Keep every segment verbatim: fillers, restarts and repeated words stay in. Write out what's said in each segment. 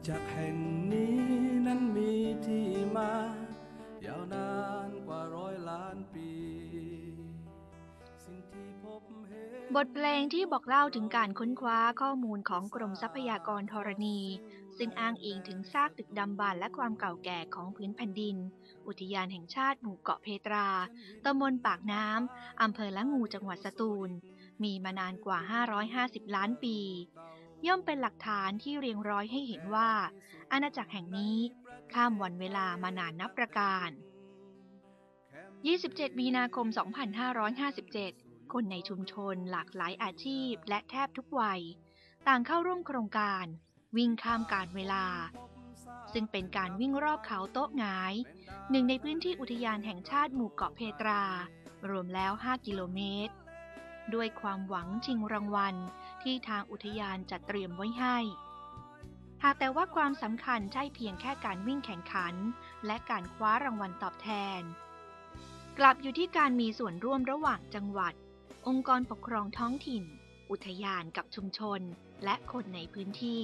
จักรแห่งนี้นั้นมีที่มายาวนานกว่าร้อยล้านปีสิ่งที่พบเห็นบทเพลงที่บอกเล่าถึงการค้นคว้าข้อมูลของกรมทรัพยากรธรณีซึ่งอ้างอิงถึงซากดึกดำบรรพ์และความเก่าแก่ของพื้นแผ่นดินอุทยานแห่งชาติหมู่เกาะเพตราตำบลปากน้ำอำเภอละงูจังหวัดสตูลมีมานานกว่าห้าร้อยห้าสิบล้านปีย่อมเป็นหลักฐานที่เรียงร้อยให้เห็นว่าอาณาจักรแห่งนี้ข้ามวันเวลามานานนับประการยี่สิบเจ็ดมีนาคมสองพันห้าร้อยห้าสิบเจ็ดคนในชุมชนหลากหลายอาชีพและแทบทุกวัยต่างเข้าร่วมโครงการวิ่งข้ามการเวลาซึ่งเป็นการวิ่งรอบเขาโต๊ะหงายหนึ่งในพื้นที่อุทยานแห่งชาติหมู่เกาะเพตรารวมแล้วห้ากิโลเมตรด้วยความหวังชิงรางวัลที่ทางอุทยานจัดเตรียมไว้ให้หากแต่ว่าความสำคัญใช่เพียงแค่การวิ่งแข่งขันและการคว้ารางวัลตอบแทนกลับอยู่ที่การมีส่วนร่วมระหว่างจังหวัดองค์กรปกครองท้องถิ่นอุทยานกับชุมชนและคนในพื้นที่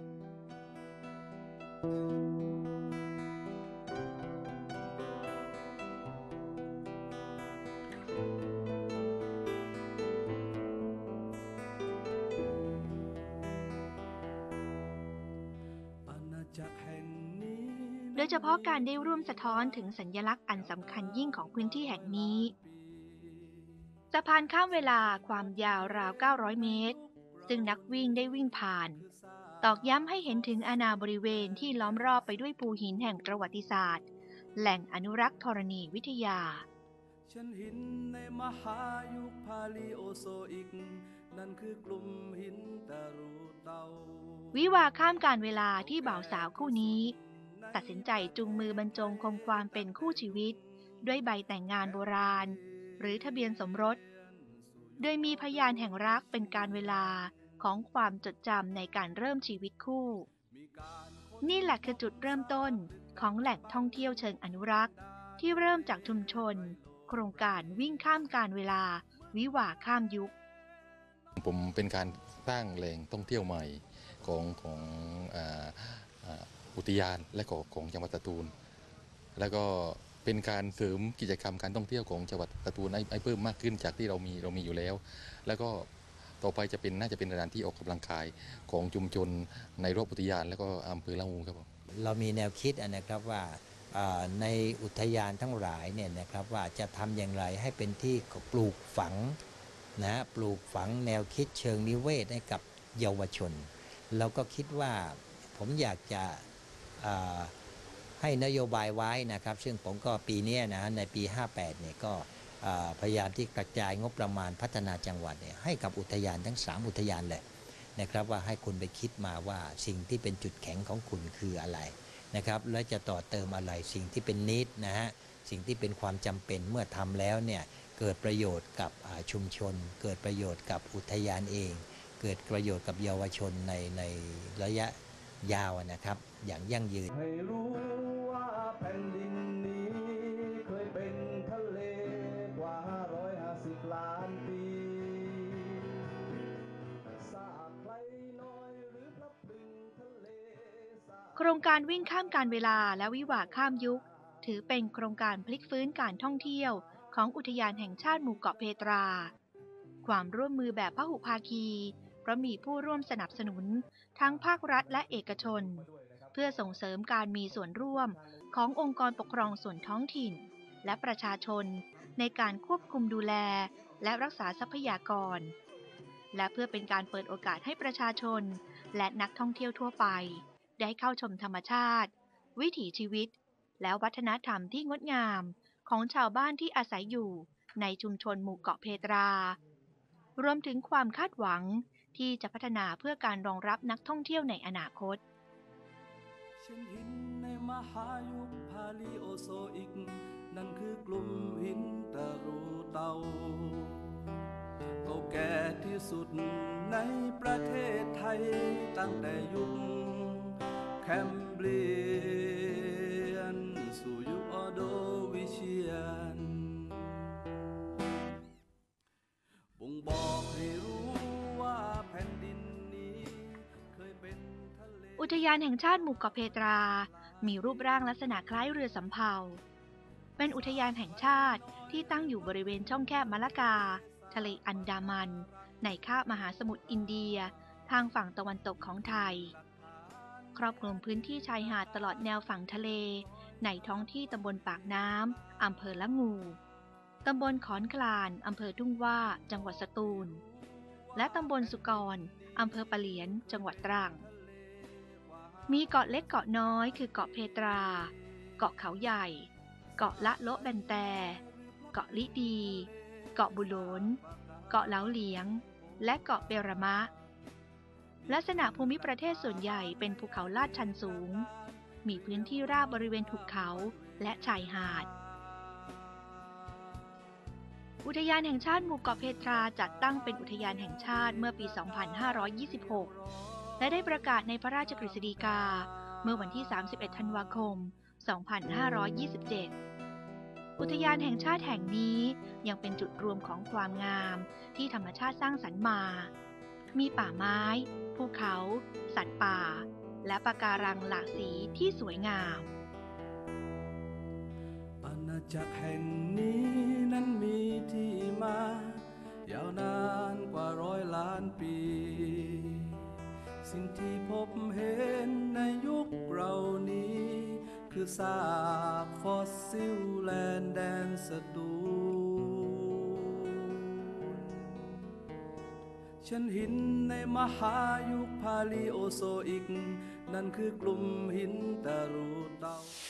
โดยเฉพาะการได้ร่วมสะท้อนถึงสัญลักษณ์อันสำคัญยิ่งของพื้นที่แห่งนี้สะพานข้ามเวลาความยาวราวเก้าร้อยเมตรซึ่งนักวิ่งได้วิ่งผ่านตอกย้ำให้เห็นถึงอาณาบริเวณที่ล้อมรอบไปด้วยภูหินแห่งประวัติศาสตร์แหล่งอนุรักษ์ธรณีวิทยาฉันหินในมหายุคพาลีโอโซอิกนั่นคือกลุ่มหินตะรูเตาวิวาข้ามการเวลาที่บ่าวสาวคู่นี้ตัดสินใจจูงมือบรรจงคงความเป็นคู่ชีวิตด้วยใบแต่งงานโบราณหรือทะเบียนสมรสโดยมีพยานแห่งรักเป็นการเวลาของความจดจำในการเริ่มชีวิตคู่นี่แหละคือจุดเริ่มต้นของแหล่งท่องเที่ยวเชิงอนุรักษ์ที่เริ่มจากชุมชนโครงการวิ่งข้ามการเวลาวิวาข้ามยุคผมเป็นการสร้างแหล่งท่องเที่ยวใหม่ของของอุทยานและของจังหวัดสตูลแล้วก็เป็นการเสริมกิจกรรมการท่องเที่ยวของจังหวัดสตูลให้เพิ่มมากขึ้นจากที่เรามีเรามีอยู่แล้วแล้วก็ต่อไปจะเป็นน่าจะเป็นสถานที่ออกกำลังกายของชุมชนในรอบอุทยานแล้วก็อำเภอละงูครับผมเรามีแนวคิดนะครับว่าในอุทยานทั้งหลายเนี่ยนะครับว่าจะทำอย่างไรให้เป็นที่ปลูกฝังนะปลูกฝังแนวคิดเชิงนิเวศให้กับเยาวชนเราก็คิดว่าผมอยากจะให้นโยบายไว้นะครับซึ่งผมก็ปีนี้นะในปีห้าแปดเนี่ยก็พยายามที่กระจายงบประมาณพัฒนาจังหวัดเนี่ยให้กับอุทยานทั้งสามอุทยานเลยนะครับว่าให้คุณไปคิดมาว่าสิ่งที่เป็นจุดแข็งของคุณคืออะไรนะครับและจะต่อเติมอะไรสิ่งที่เป็นนิดนะฮะสิ่งที่เป็นความจำเป็นเมื่อทำแล้วเนี่ยเกิดประโยชน์กับชุมชนเกิดประโยชน์กับอุทยานเองเกิดประโยชน์กับเยาวชนในในระยะยาวนะครับอย่างยั่งยืนให้รู้ว่าแผ่นดินนี้เคยเป็นทะเลกว่าห้าร้อยห้าสิบล้านปีโครงการวิ่งข้ามการเวลาและวิวาข้ามยุคถือเป็นโครงการพลิกฟื้นการท่องเที่ยวของอุทยานแห่งชาติหมู่เกาะเพตราความร่วมมือแบบพหุภาคีเพราะมีผู้ร่วมสนับสนุนทั้งภาครัฐและเอกชนเพื่อส่งเสริมการมีส่วนร่วมขององค์กรปกครองส่วนท้องถิ่นและประชาชนในการควบคุมดูแลและรักษาทรัพยากรและเพื่อเป็นการเปิดโอกาสให้ประชาชนและนักท่องเที่ยวทั่วไปได้เข้าชมธรรมชาติวิถีชีวิตและวัฒนธรรมที่งดงามของชาวบ้านที่อาศัยอยู่ในชุมชนหมู่เกาะเพตรารวมถึงความคาดหวังที่จะพัฒนาเพื่อการรองรับนักท่องเที่ยวในอนาคตฉันหินในมหายุคพาลีโอโซอิกนั่นคือกลุ่มหินตะรูเตาเก่าแก่ที่สุดในประเทศไทยตั้งแต่ยุคแคมเบรียนสู่ยุคออโดวิเชียนบ่งบอกให้รู้ว่าแผ่นดินนี้เคยเป็นทะเลอุทยานแห่งชาติหมู่เกาะเพตรา มีรูปร่างลักษณะคล้ายเรือสำเภา เป็นอุทยานแห่งชาติที่ตั้งอยู่บริเวณช่องแคบมะละกา ทะเลอันดามัน ในคาบมหาสมุทรอินเดีย ทางฝั่งตะวันตกของไทย ครอบคลุมพื้นที่ชายหาดตลอดแนวฝั่งทะเล ในท้องที่ตำบลปากน้ำ อำเภอละงู ตำบลขอนคลาน อำเภอทุ่งว่า จังหวัดสตูล และตำบลสุกร อำเภอปะเหลียน จังหวัดตรัง มีเกาะเล็กเกาะน้อยคือเกาะเพตรา เกาะเขาใหญ่ เกาะละโละแบนแต เกาะลิดี เกาะบุโลน เกาะเหลาเหลียง และเกาะเปรมะ ลักษณะภูมิประเทศส่วนใหญ่เป็นภูเขาลาดชันสูง มีพื้นที่ราบบริเวณหุบเขาและชายหาด อุทยานแห่งชาติหมู่เกาะเพตราจัดตั้งเป็นอุทยานแห่งชาติเมื่อปี สองพันห้าร้อยยี่สิบหก และได้ประกาศในพระราชกฤษฎีกาเมื่อวันที่ สามสิบเอ็ด ธันวาคม สองพันห้าร้อยยี่สิบเจ็ด อุทยานแห่งชาติแห่งนี้ยังเป็นจุดรวมของความงามที่ธรรมชาติสร้างสรรค์มา มีป่าไม้ ภูเขา สัตว์ป่า และปะการังหลากสีที่สวยงามอาณาจักรแห่งนี้นั้นมีที่มา ยาวนานกว่าร้อยล้านปี สิ่งที่พบเห็นในยุคเรานี้ คือซากฟอสซิลแลนด์แดนสตูลฉันหินในมหายุคพาลีโอโซอิก นั่นคือกลุ่มหินตะรูเตา